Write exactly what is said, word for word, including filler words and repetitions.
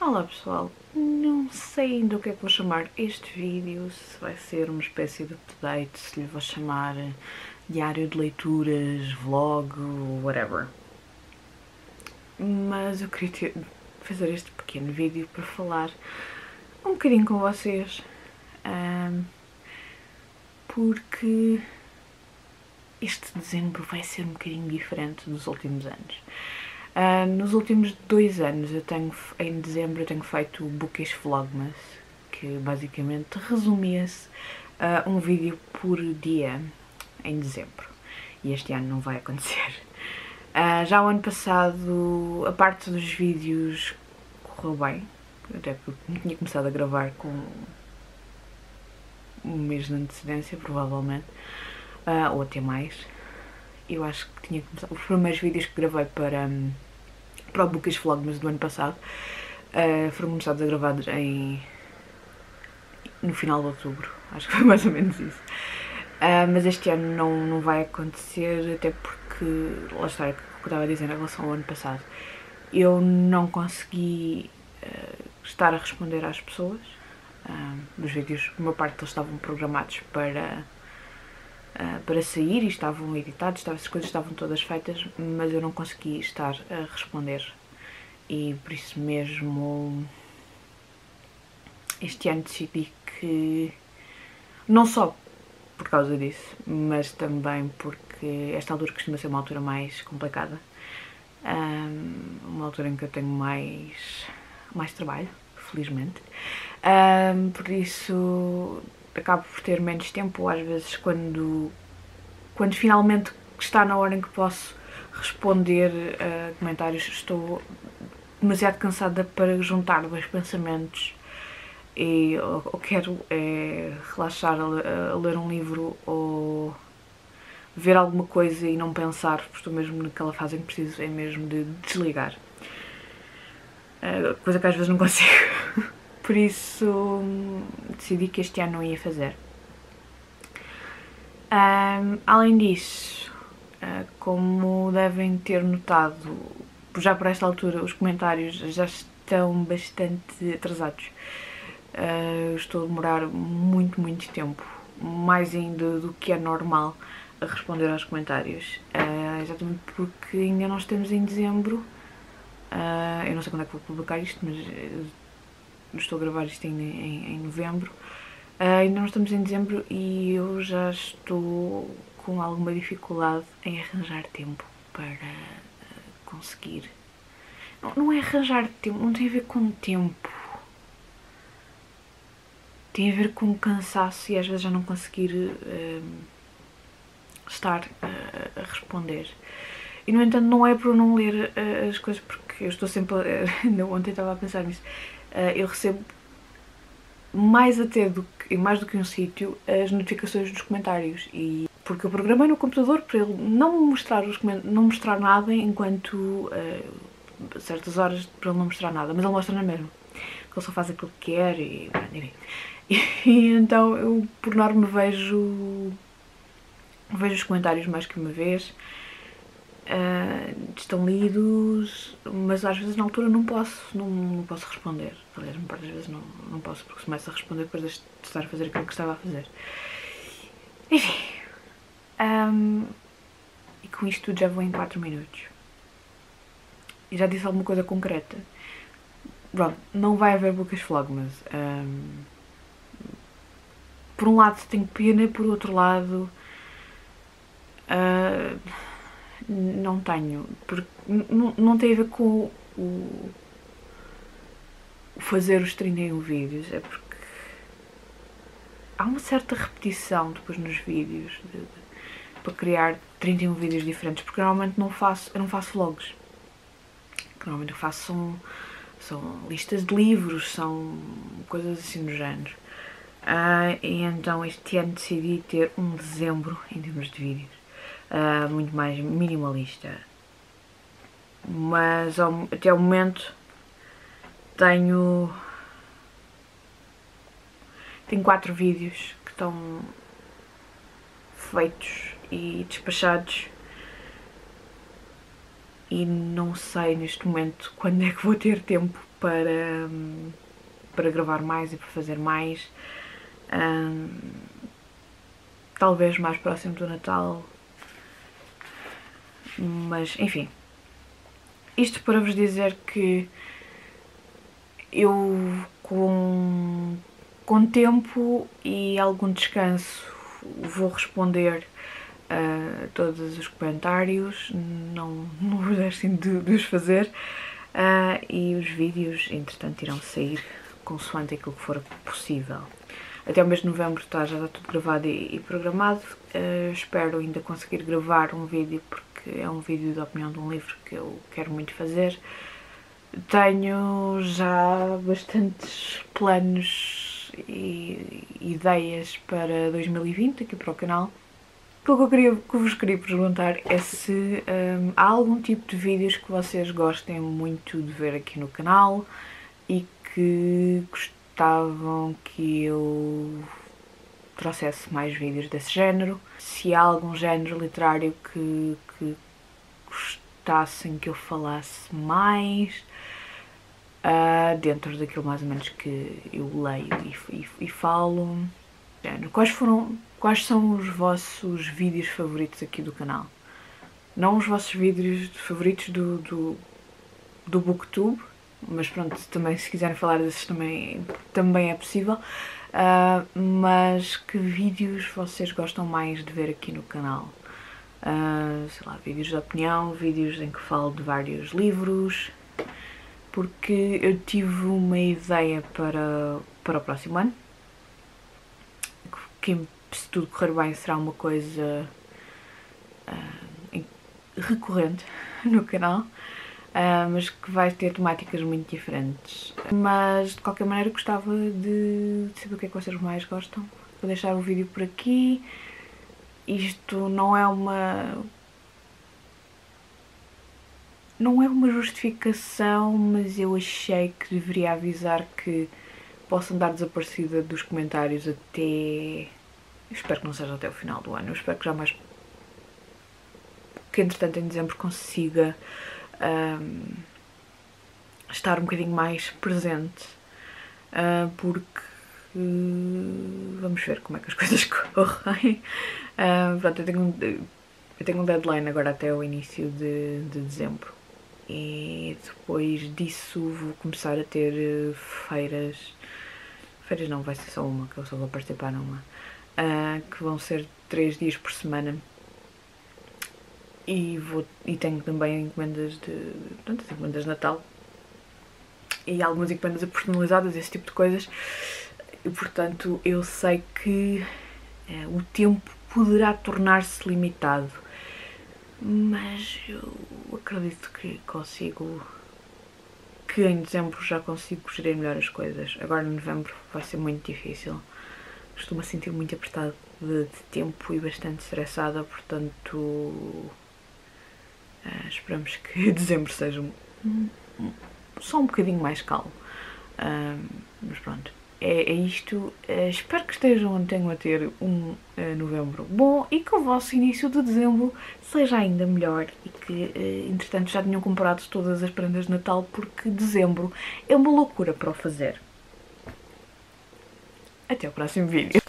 Olá pessoal, não sei ainda o que é que vou chamar este vídeo, se vai ser uma espécie de update, se lhe vou chamar diário de leituras, vlog, whatever. Mas eu queria ter, fazer este pequeno vídeo para falar um bocadinho com vocês, um, porque este dezembro vai ser um bocadinho diferente dos últimos anos. Uh, nos últimos dois anos, eu tenho, em dezembro, eu tenho feito o Bookish Vlogmas, que basicamente resumia-se uh, um vídeo por dia em dezembro. E este ano não vai acontecer. Uh, já o ano passado, a parte dos vídeos correu bem, até porque tinha começado a gravar com um mês de antecedência, provavelmente, uh, ou até mais. Eu acho que tinha começado. Os primeiros vídeos que gravei para, um, para o Bookish Vlogmas do ano passado uh, foram começados a gravar em, no final de outubro, acho que foi mais ou menos isso. Uh, mas este ano não, não vai acontecer, até porque, lá está, o que eu estava a dizer em relação ao ano passado, eu não consegui uh, estar a responder às pessoas. Uh, os vídeos, uma parte deles estavam programados para. Uh, para sair e estavam editados, essas coisas estavam todas feitas, mas eu não consegui estar a responder e por isso mesmo este ano decidi que, não só por causa disso, mas também porque esta altura costuma ser uma altura mais complicada, um, uma altura em que eu tenho mais, mais trabalho, felizmente, um, por isso acabo por ter menos tempo, às vezes quando, quando finalmente está na hora em que posso responder a comentários, estou demasiado cansada para juntar dois pensamentos e ou quero é, relaxar a, a ler um livro ou ver alguma coisa e não pensar, porque estou mesmo naquela fase em que preciso é mesmo de desligar, coisa que às vezes não consigo. Por isso decidi que este ano não ia fazer. Um, além disso, uh, como devem ter notado, já por esta altura os comentários já estão bastante atrasados. Uh, estou a demorar muito, muito tempo, mais ainda do que é normal, a responder aos comentários. Uh, exatamente porque ainda não estamos em dezembro. Uh, eu não sei quando é que vou publicar isto, mas estou a gravar isto ainda em, em novembro. Uh, ainda não estamos em dezembro e eu já estou com alguma dificuldade em arranjar tempo para uh, conseguir. Não, não é arranjar tempo, não tem a ver com tempo. Tem a ver com cansaço e às vezes já não conseguir uh, estar uh, a responder. E no entanto não é por eu não ler uh, as coisas, porque eu estou sempre, uh, ainda ontem estava a pensar nisso, uh, eu recebo mais até do que, mais do que um sítio, as notificações dos comentários, e porque eu programei no computador para ele não mostrar, os, não mostrar nada enquanto uh, certas horas, para ele não mostrar nada, mas ele mostra na mesma, porque ele só faz aquilo que quer e, enfim. E, e então eu por norma vejo vejo os comentários mais que uma vez. Uh, estão lidos, mas às vezes na altura não posso, não, não posso responder. Aliás, uma parte das vezes não, não posso, porque começo a responder depois de estar a fazer aquilo que estava a fazer. Enfim, um, e com isto tudo já vou em quatro minutos. E já disse alguma coisa concreta. Pronto, não vai haver Bookish Vlogmas. Um, por um lado tenho pena, por outro lado uh, não tenho, porque não, não tem a ver com o, o fazer os trinta e um vídeos, é porque há uma certa repetição depois nos vídeos de, de, para criar trinta e um vídeos diferentes, porque normalmente não faço, eu não faço vlogs, que normalmente eu faço são, são listas de livros, são coisas assim do género. Uh, e então este ano decidi ter um dezembro em termos de vídeos Uh, muito mais minimalista, mas ao, até ao momento tenho tenho quatro vídeos que estão feitos e despachados e não sei neste momento quando é que vou ter tempo para, para gravar mais e para fazer mais. Um, talvez mais próximo do Natal, mas enfim, isto para vos dizer que eu com, com tempo e algum descanso vou responder a todos os comentários, não, não vos deixem de, de os fazer, uh, e os vídeos entretanto irão sair consoante aquilo que for possível. Até o mês de novembro está, já está tudo gravado e, e programado. Uh, espero ainda conseguir gravar um vídeo, porque é um vídeo de opinião de um livro que eu quero muito fazer. Tenho já bastantes planos e ideias para dois mil e vinte aqui para o canal. Aquilo que eu, queria, que eu vos queria perguntar é se um, há algum tipo de vídeos que vocês gostem muito de ver aqui no canal e que gostavam que eu trouxesse mais vídeos desse género. Se há algum género literário que, que gostassem que eu falasse mais, uh, dentro daquilo mais ou menos que eu leio e, e, e falo. Quais foram, quais são os vossos vídeos favoritos aqui do canal? Não os vossos vídeos favoritos do, do, do Booktube, mas pronto, também se quiserem falar desses também, também é possível. Uh, mas que vídeos vocês gostam mais de ver aqui no canal? Uh, sei lá, vídeos de opinião, vídeos em que falo de vários livros, porque eu tive uma ideia para, para o próximo ano, que se tudo correr bem será uma coisa uh, recorrente no canal. Uh, mas que vai ter temáticas muito diferentes. Mas de qualquer maneira gostava de saber o que é que vocês mais gostam. Vou deixar o vídeo por aqui. Isto não é uma... não é uma justificação, mas eu achei que deveria avisar que posso andar desaparecida dos comentários até... eu espero que não seja até o final do ano. Eu espero que já mais... que entretanto em dezembro consiga Um, estar um bocadinho mais presente, uh, porque uh, vamos ver como é que as coisas correm. Uh, pronto, eu tenho, um, eu tenho um deadline agora até o início de, de dezembro, e depois disso vou começar a ter feiras, feiras não, vai ser só uma, que eu só vou participar numa, uh, que vão ser três dias por semana. E, vou, e tenho também encomendas de, tantas encomendas de Natal e algumas encomendas personalizadas, esse tipo de coisas, e portanto eu sei que é, o tempo poderá tornar-se limitado, mas eu acredito que consigo, que em dezembro já consigo gerir melhor as coisas. Agora em novembro vai ser muito difícil, estou-me a sentir muito apertada de, de tempo e bastante estressada, portanto... Uh, esperamos que dezembro seja um, um, só um bocadinho mais calmo. Uh, mas pronto, é, é isto. Uh, espero que estejam, tenham a ter um uh, novembro bom e que o vosso início de dezembro seja ainda melhor e que, uh, entretanto, já tenham comprado todas as prendas de Natal, porque dezembro é uma loucura para o fazer. Até o próximo vídeo.